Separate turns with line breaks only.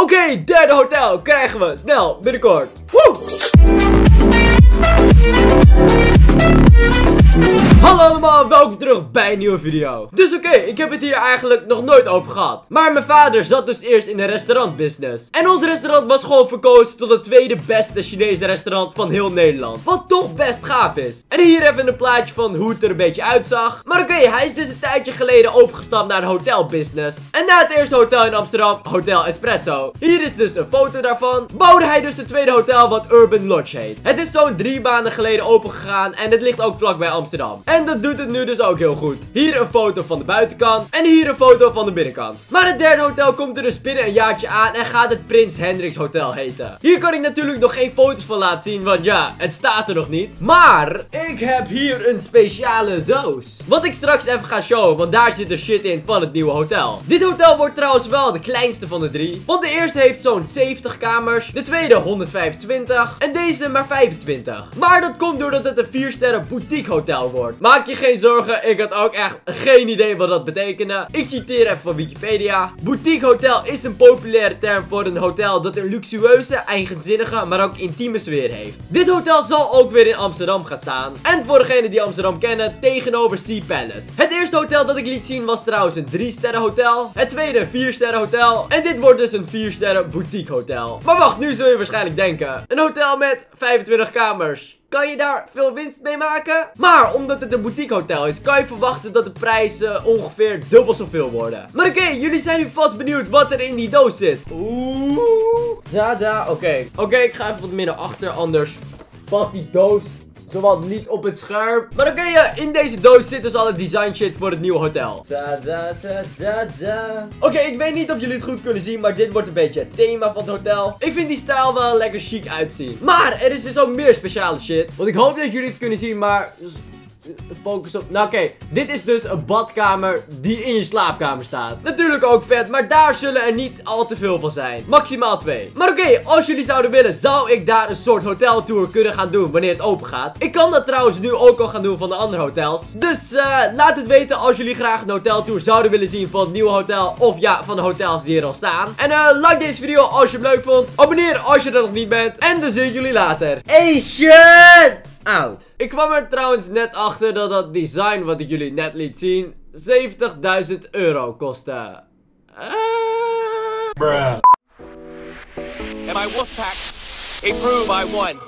Oké, derde hotel krijgen we snel binnenkort. Woe! Hallo allemaal, welkom terug bij een nieuwe video. Dus oké, ik heb het hier eigenlijk nog nooit over gehad. Maar mijn vader zat dus eerst in de restaurantbusiness. En ons restaurant was gewoon verkozen tot het tweede beste Chinese restaurant van heel Nederland. Wat toch best gaaf is. En hier even een plaatje van hoe het er een beetje uitzag. Maar oké, hij is dus een tijdje geleden overgestapt naar de hotelbusiness. En na het eerste hotel in Amsterdam, Hotel Espresso. Hier is dus een foto daarvan. Bouwde hij dus het tweede hotel wat Urban Lodge heet. Het is zo'n 3 maanden geleden opengegaan en het ligt ook vlakbij Amsterdam. En dat doet het nu dus ook heel goed. Hier een foto van de buitenkant en hier een foto van de binnenkant. Maar het derde hotel komt er dus binnen een jaartje aan en gaat het Prins Hendricks Hotel heten. Hier kan ik natuurlijk nog geen foto's van laten zien, want ja, het staat er nog niet. Maar ik heb hier een speciale doos. Wat ik straks even ga showen, want daar zit de shit in van het nieuwe hotel. Dit hotel wordt trouwens wel de kleinste van de 3. Want de eerste heeft zo'n 70 kamers, de tweede 125 en deze maar 25. Maar dat komt doordat het een 4-sterren boutique hotel wordt. Maak je geen zorgen, ik had ook echt geen idee wat dat betekende. Ik citeer even van Wikipedia. Boutique hotel is een populaire term voor een hotel dat een luxueuze, eigenzinnige, maar ook intieme sfeer heeft. Dit hotel zal ook weer in Amsterdam gaan staan. En voor degenen die Amsterdam kennen, tegenover Sea Palace. Het eerste hotel dat ik liet zien was trouwens een 3-sterren hotel. Het tweede een 4-sterren hotel. En dit wordt dus een 4-sterren boutique hotel. Maar wacht, nu zul je waarschijnlijk denken. Een hotel met 25 kamers. Kan je daar veel winst mee maken? Maar omdat het een boutique hotel is, kan je verwachten dat de prijzen ongeveer dubbel zoveel worden. Maar oké, jullie zijn nu vast benieuwd wat er in die doos zit. Oeh. Tada. Oké, ik ga even wat meer naar achter, anders past die doos zowat niet op het scherm. Maar oké, in deze doos zit dus alle design shit voor het nieuwe hotel. Oké, ik weet niet of jullie het goed kunnen zien, maar dit wordt een beetje het thema van het hotel. Ik vind die stijl wel lekker chic uitzien. Maar er is dus ook meer speciale shit. Want ik hoop dat jullie het kunnen zien, maar focus op. Nou oké, dit is dus een badkamer die in je slaapkamer staat. Natuurlijk ook vet, maar daar zullen er niet al te veel van zijn. Maximaal 2. Maar oké, als jullie zouden willen, zou ik daar een soort hoteltour kunnen gaan doen wanneer het open gaat. Ik kan dat trouwens nu ook al gaan doen van de andere hotels. Dus laat het weten als jullie graag een hoteltour zouden willen zien van het nieuwe hotel. Of ja, van de hotels die er al staan. En like deze video als je het leuk vond. Abonneer als je dat nog niet bent. En dan zie ik jullie later. Asian! Out. Ik kwam er trouwens net achter dat dat design wat ik jullie net liet zien 70.000 euro kostte.
Bruh. And my wolf pack, it grew by 1.